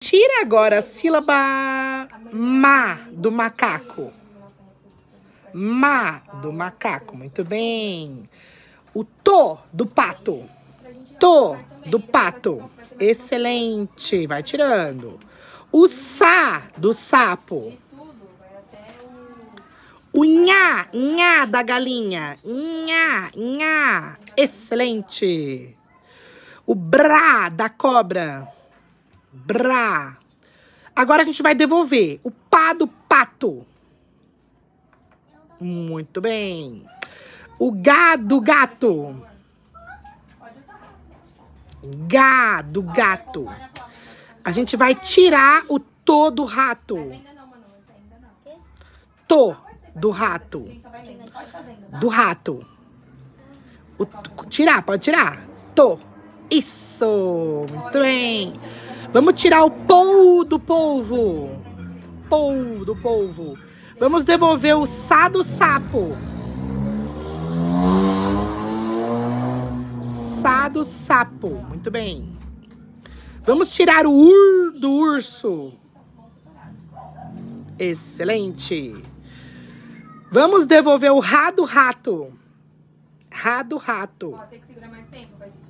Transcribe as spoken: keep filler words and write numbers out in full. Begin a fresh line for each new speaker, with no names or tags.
tira agora a sílaba ma do macaco. Ma do macaco, muito bem. O to do pato. To do pato. Excelente, vai tirando. O sa do sapo. O nha, nha da galinha. Nha, nha. Excelente. O brá da cobra. Brá. Agora a gente vai devolver. O pá do pato. Muito bem. O gá do gato. Gá do gato. A gente vai tirar o to do rato. To do rato. Do rato. O, tirar, pode tirar. To. Isso. Muito bem. Vamos tirar o pou do polvo. Pou do polvo. Vamos devolver o sa do sapo. Sa do sapo. Muito bem. Vamos tirar o ur do urso. Excelente. Vamos devolver o rá do rato. Rá do rato.
Tem que segurar mais tempo, vai